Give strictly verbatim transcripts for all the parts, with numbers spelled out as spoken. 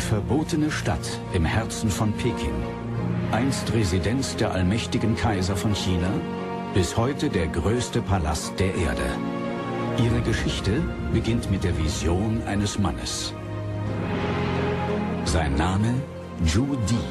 verbotene Stadt im Herzen von Peking. Einst Residenz der allmächtigen Kaiser von China, bis heute der größte Palast der Erde. Ihre Geschichte beginnt mit der Vision eines Mannes. Sein Name Zhu Di.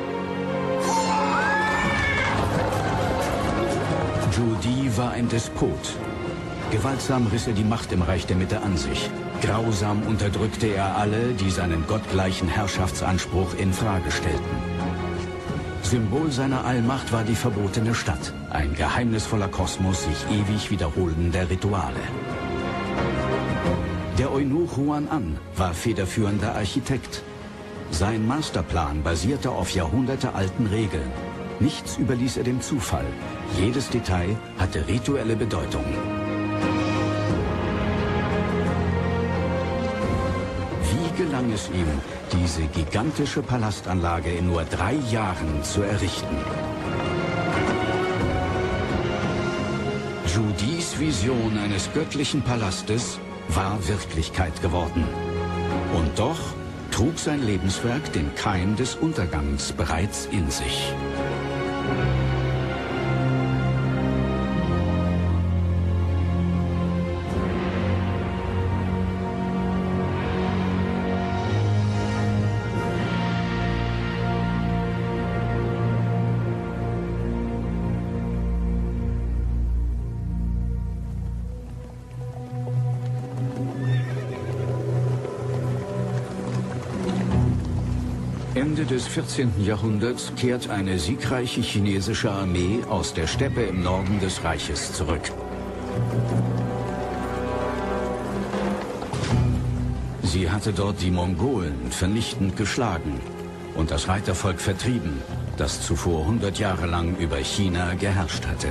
Zhu Di war ein Despot. Gewaltsam riss er die Macht im Reich der Mitte an sich. Grausam unterdrückte er alle, die seinen gottgleichen Herrschaftsanspruch in Frage stellten. Symbol seiner Allmacht war die verbotene Stadt, ein geheimnisvoller Kosmos sich ewig wiederholender Rituale. Der Eunuch Huan An war federführender Architekt. Sein Masterplan basierte auf jahrhundertealten Regeln. Nichts überließ er dem Zufall. Jedes Detail hatte rituelle Bedeutung. Wie gelang es ihm, diese gigantische Palastanlage in nur drei Jahren zu errichten? Zhu Dis Vision eines göttlichen Palastes war Wirklichkeit geworden. Und doch trug sein Lebenswerk den Keim des Untergangs bereits in sich. Ende des vierzehnten Jahrhunderts kehrt eine siegreiche chinesische Armee aus der Steppe im Norden des Reiches zurück. Sie hatte dort die Mongolen vernichtend geschlagen und das Reitervolk vertrieben, das zuvor hundert Jahre lang über China geherrscht hatte.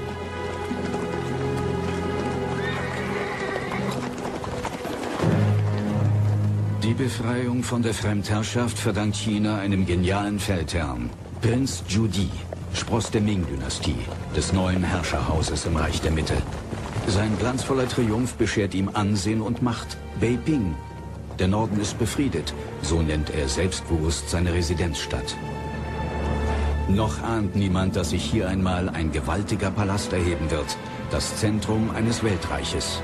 Die Befreiung von der Fremdherrschaft verdankt China einem genialen Feldherrn, Prinz Zhu Di, Spross der Ming-Dynastie, des neuen Herrscherhauses im Reich der Mitte. Sein glanzvoller Triumph beschert ihm Ansehen und Macht. Beiping. Der Norden ist befriedet, so nennt er selbstbewusst seine Residenzstadt. Noch ahnt niemand, dass sich hier einmal ein gewaltiger Palast erheben wird, das Zentrum eines Weltreiches.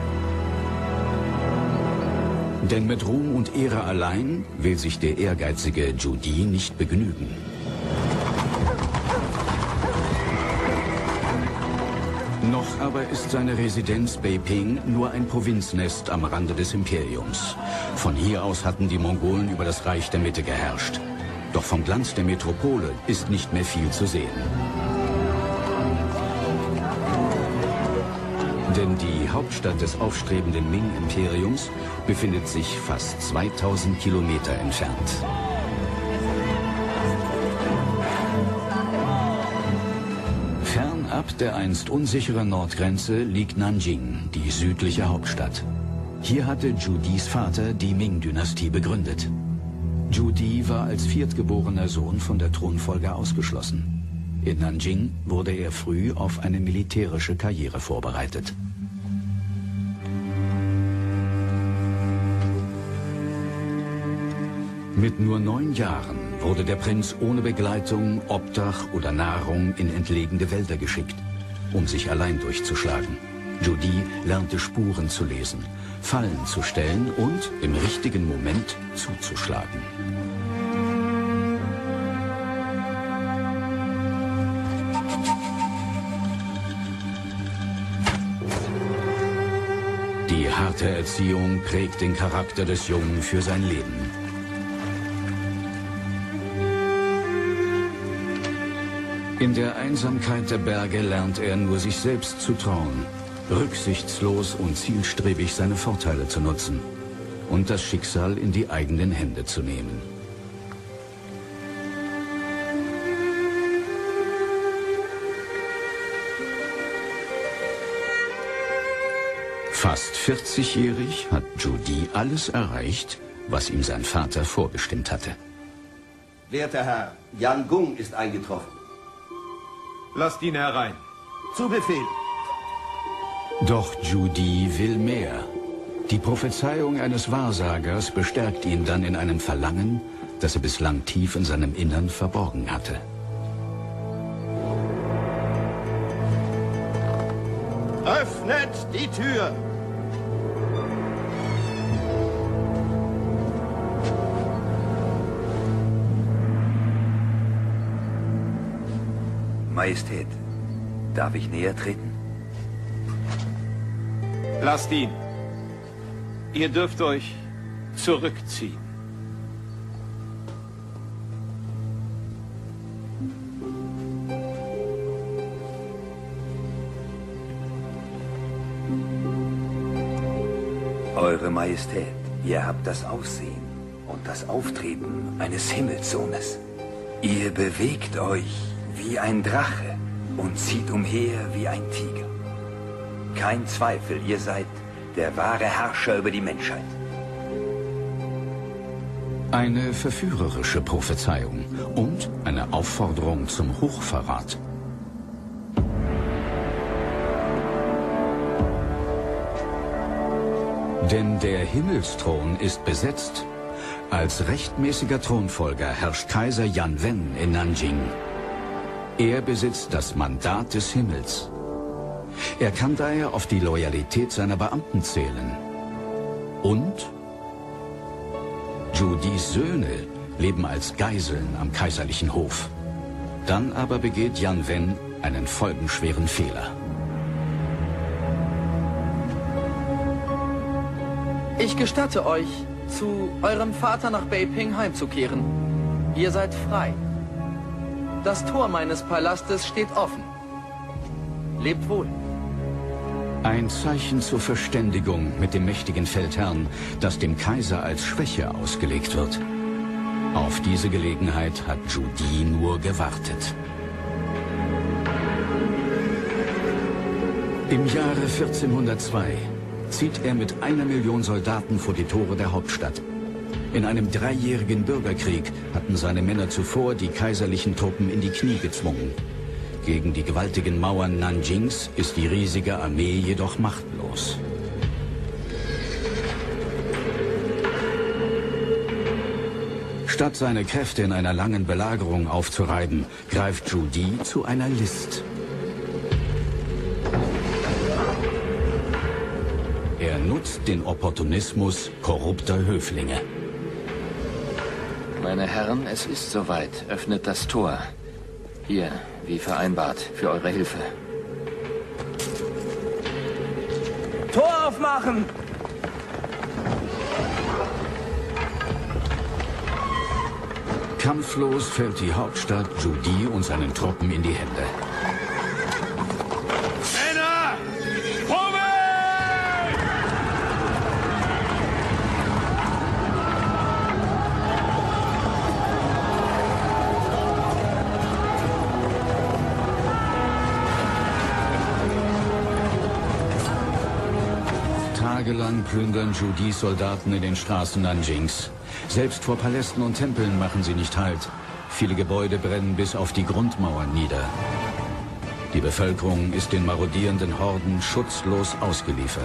Denn mit Ruhm und Ehre allein will sich der ehrgeizige Zhu Di nicht begnügen. Noch aber ist seine Residenz Beiping nur ein Provinznest am Rande des Imperiums. Von hier aus hatten die Mongolen über das Reich der Mitte geherrscht. Doch vom Glanz der Metropole ist nicht mehr viel zu sehen. Denn die Hauptstadt des aufstrebenden Ming-Imperiums befindet sich fast zweitausend Kilometer entfernt. Fernab der einst unsicheren Nordgrenze liegt Nanjing, die südliche Hauptstadt. Hier hatte Zhu Dis Vater die Ming-Dynastie begründet. Zhu Di war als viertgeborener Sohn von der Thronfolge ausgeschlossen. In Nanjing wurde er früh auf eine militärische Karriere vorbereitet. Mit nur neun Jahren wurde der Prinz ohne Begleitung, Obdach oder Nahrung in entlegene Wälder geschickt, um sich allein durchzuschlagen. Zhu Di lernte Spuren zu lesen, Fallen zu stellen und im richtigen Moment zuzuschlagen. Die harte Erziehung prägt den Charakter des Jungen für sein Leben. In der Einsamkeit der Berge lernt er nur sich selbst zu trauen, rücksichtslos und zielstrebig seine Vorteile zu nutzen und das Schicksal in die eigenen Hände zu nehmen. Fast vierzigjährig hat Zhu Di alles erreicht, was ihm sein Vater vorbestimmt hatte. Werter Herr, Yan Gong ist eingetroffen. Lasst ihn herein. Zu Befehl. Doch Zhu Di will mehr. Die Prophezeiung eines Wahrsagers bestärkt ihn dann in einem Verlangen, das er bislang tief in seinem Innern verborgen hatte. Öffnet die Tür! Majestät, darf ich näher treten? Lasst ihn. Ihr dürft euch zurückziehen. Eure Majestät, ihr habt das Aussehen und das Auftreten eines Himmelssohnes. Ihr bewegt euch wie ein Drache und zieht umher wie ein Tiger. Kein Zweifel, ihr seid der wahre Herrscher über die Menschheit. Eine verführerische Prophezeiung und eine Aufforderung zum Hochverrat. Denn der Himmelsthron ist besetzt. Als rechtmäßiger Thronfolger herrscht Kaiser Yan Wen in Nanjing. Er besitzt das Mandat des Himmels. Er kann daher auf die Loyalität seiner Beamten zählen. Und Judis Söhne leben als Geiseln am kaiserlichen Hof. Dann aber begeht Yan Wen einen folgenschweren Fehler. Ich gestatte euch, zu eurem Vater nach Beiping heimzukehren. Ihr seid frei. Das Tor meines Palastes steht offen. Lebt wohl. Ein Zeichen zur Verständigung mit dem mächtigen Feldherrn, das dem Kaiser als Schwäche ausgelegt wird. Auf diese Gelegenheit hat Judi nur gewartet. Im Jahre vierzehnhundertzwei zieht er mit einer Million Soldaten vor die Tore der Hauptstadt. In einem dreijährigen Bürgerkrieg hatten seine Männer zuvor die kaiserlichen Truppen in die Knie gezwungen. Gegen die gewaltigen Mauern Nanjings ist die riesige Armee jedoch machtlos. Statt seine Kräfte in einer langen Belagerung aufzureiben, greift Judi zu einer List. Er nutzt den Opportunismus korrupter Höflinge. Meine Herren, es ist soweit. Öffnet das Tor. Hier, wie vereinbart, für eure Hilfe. Tor aufmachen! Kampflos fällt die Hauptstadt Judi und seinen Truppen in die Hände. Männer! Vorwärts! Tagelang plündern Judis Soldaten in den Straßen Nanjings. Selbst vor Palästen und Tempeln machen sie nicht Halt. Viele Gebäude brennen bis auf die Grundmauern nieder. Die Bevölkerung ist den marodierenden Horden schutzlos ausgeliefert.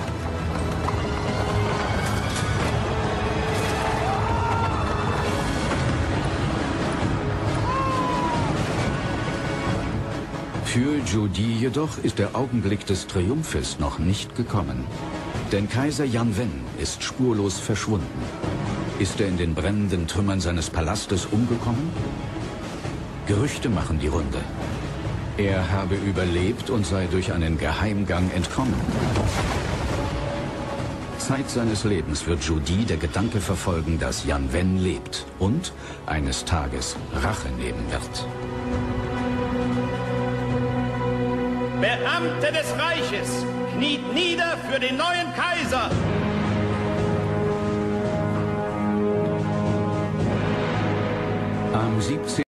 Für Judi jedoch ist der Augenblick des Triumphes noch nicht gekommen. Denn Kaiser Yan Wen ist spurlos verschwunden. Ist er in den brennenden Trümmern seines Palastes umgekommen? Gerüchte machen die Runde. Er habe überlebt und sei durch einen Geheimgang entkommen. Zeit seines Lebens wird Judi der Gedanke verfolgen, dass Yan Wen lebt und eines Tages Rache nehmen wird. Beamte des Reiches, kniet nieder für den neuen Kaiser! Am siebzehnten